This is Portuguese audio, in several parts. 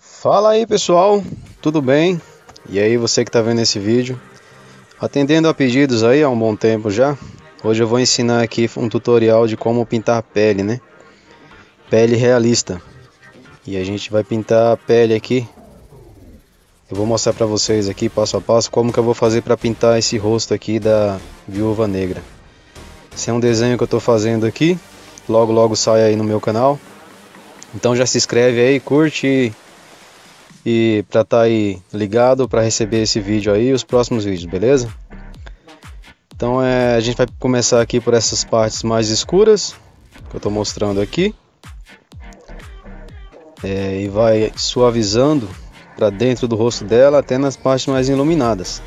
Fala aí pessoal, tudo bem? E aí você que está vendo esse vídeo, atendendo a pedidos aí há um bom tempo já. Hoje eu vou ensinar aqui um tutorial de como pintar pele, né? Pele realista. E a gente vai pintar a pele aqui. Eu vou mostrar para vocês aqui passo a passo como que eu vou fazer para pintar esse rosto aqui da Viúva Negra. Esse é um desenho que eu estou fazendo aqui, logo logo sai aí no meu canal. Então já se inscreve aí, curte e para estar aí ligado para receber esse vídeo aí e os próximos vídeos, beleza? Então a gente vai começar aqui por essas partes mais escuras que eu estou mostrando aqui, e vai suavizando para dentro do rosto dela até nas partes mais iluminadas.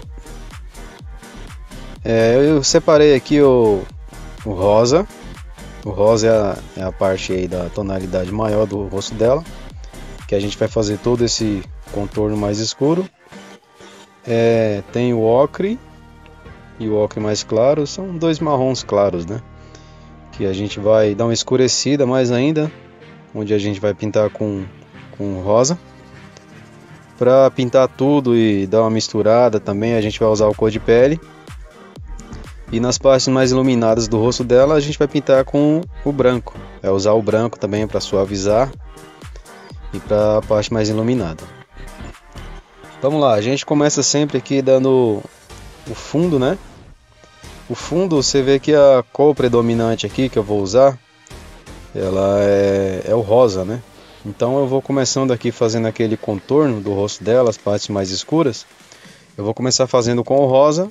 Eu separei aqui o rosa. O rosa é a parte aí da tonalidade maior do rosto dela, que a gente vai fazer todo esse contorno mais escuro. Tem o ocre e o ocre mais claro, são dois marrons claros, né? Que a gente vai dar uma escurecida mais ainda, onde a gente vai pintar com rosa. Para pintar tudo e dar uma misturada também, a gente vai usar o cor de pele. E nas partes mais iluminadas do rosto dela, a gente vai pintar com o branco. É usar o branco também para suavizar e para a parte mais iluminada. Vamos lá, a gente começa sempre aqui dando o fundo, né? O fundo, você vê que a cor predominante aqui que eu vou usar, ela é o rosa, né? Então eu vou começando aqui fazendo aquele contorno do rosto dela, as partes mais escuras. Eu vou começar fazendo com o rosa.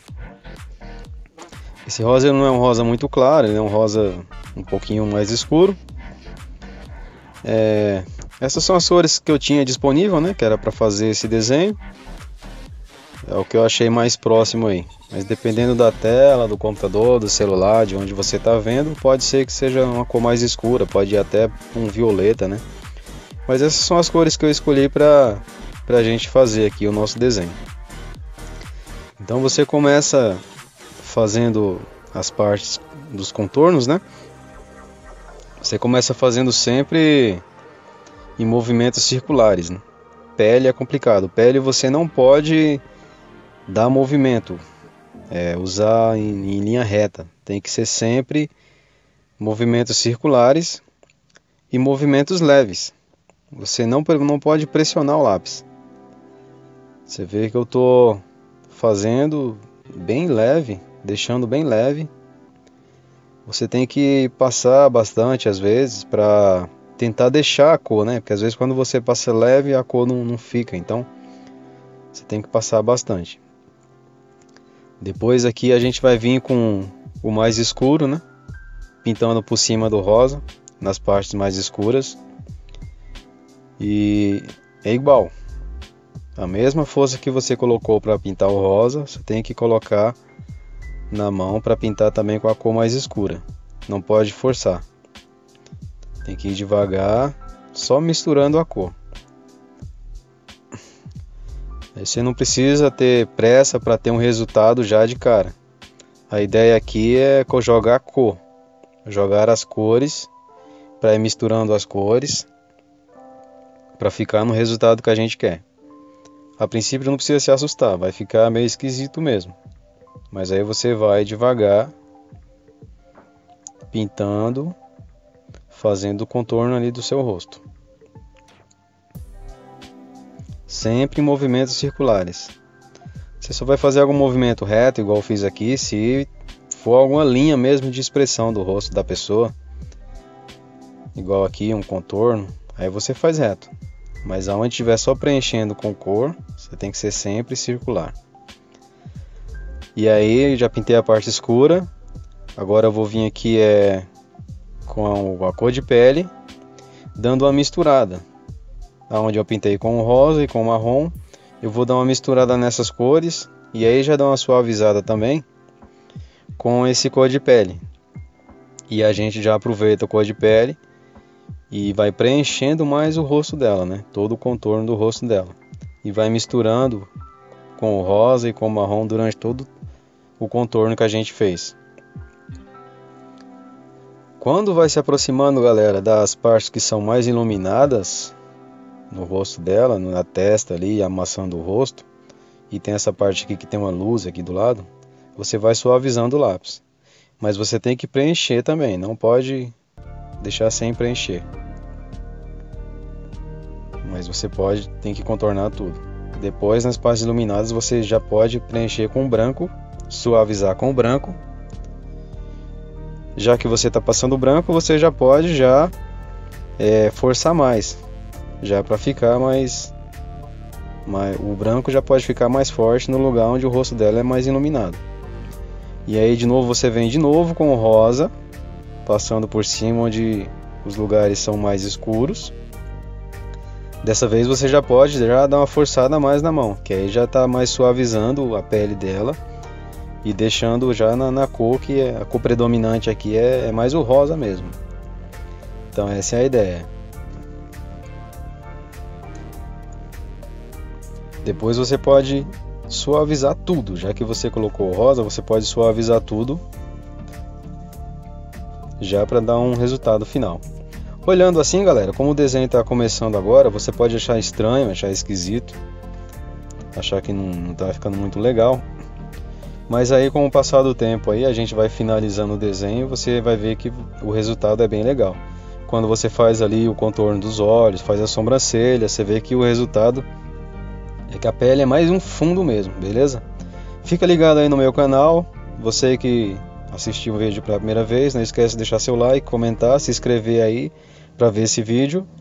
Esse rosa não é um rosa muito claro, ele é um rosa um pouquinho mais escuro. Essas são as cores que eu tinha disponível, né? Que era para fazer esse desenho. É o que eu achei mais próximo aí. Mas dependendo da tela, do computador, do celular, de onde você está vendo, pode ser que seja uma cor mais escura, pode ir até um violeta, né? Mas essas são as cores que eu escolhi para a gente fazer aqui o nosso desenho. Então você começa fazendo as partes dos contornos, né? Você começa fazendo sempre em movimentos circulares, né? Pele é complicado. Pele você não pode dar movimento, usar em linha reta. Tem que ser sempre movimentos circulares e movimentos leves. Você não pode pressionar o lápis. Você vê que eu estou fazendo bem leve, deixando bem leve. Você tem que passar bastante às vezes para tentar deixar a cor, né? Porque às vezes quando você passa leve a cor não fica, então você tem que passar bastante. Depois aqui a gente vai vir com o mais escuro, né? Pintando por cima do rosa, nas partes mais escuras. E é igual. A mesma força que você colocou para pintar o rosa, você tem que colocar na mão para pintar também com a cor mais escura. Não pode forçar. Tem que ir devagar, só misturando a cor. Você não precisa ter pressa para ter um resultado já de cara. A ideia aqui é jogar cor. Jogar as cores, para ir misturando as cores, para ficar no resultado que a gente quer. A princípio não precisa se assustar, vai ficar meio esquisito mesmo. Mas aí você vai devagar, pintando, fazendo o contorno ali do seu rosto. Sempre em movimentos circulares. Você só vai fazer algum movimento reto, igual eu fiz aqui, se for alguma linha mesmo de expressão do rosto da pessoa. Igual aqui, um contorno, aí você faz reto. Mas aonde estiver só preenchendo com cor, você tem que ser sempre circular. E aí já pintei a parte escura. Agora eu vou vir aqui com a cor de pele, dando uma misturada. Onde eu pintei com o rosa e com o marrom, eu vou dar uma misturada nessas cores. E aí já dá uma suavizada também com esse cor de pele. E a gente já aproveita a cor de pele e vai preenchendo mais o rosto dela, né? Todo o contorno do rosto dela. E vai misturando com o rosa e com o marrom durante todo o contorno que a gente fez. Quando vai se aproximando, galera, das partes que são mais iluminadas, no rosto dela, na testa ali, amassando o rosto, e tem essa parte aqui que tem uma luz aqui do lado, você vai suavizando o lápis. Mas você tem que preencher também, não pode deixar sem preencher. Mas você tem que contornar tudo. Depois, nas partes iluminadas, você já pode preencher com branco, suavizar com branco. Já que você está passando branco, você já pode forçar mais, já para ficar mais, o branco já pode ficar mais forte no lugar onde o rosto dela é mais iluminado. E aí de novo você vem de novo com o rosa, passando por cima onde os lugares são mais escuros. Dessa vez você já pode dar uma forçada mais na mão, que aí já está mais suavizando a pele dela e deixando já na cor, que a cor predominante aqui é mais o rosa mesmo. Então essa é a ideia. Depois você pode suavizar tudo, já que você colocou o rosa, você pode suavizar tudo já para dar um resultado final. Olhando assim, galera, como o desenho está começando agora, você pode achar estranho, achar esquisito, achar que não está ficando muito legal. Mas aí com o passar do tempo aí, a gente vai finalizando o desenho, você vai ver que o resultado é bem legal. Quando você faz ali o contorno dos olhos, faz a sobrancelha, você vê que o resultado é que a pele é mais um fundo mesmo, beleza? Fica ligado aí no meu canal, você que assistiu o vídeo pela primeira vez, não esquece de deixar seu like, comentar, se inscrever aí para ver esse vídeo.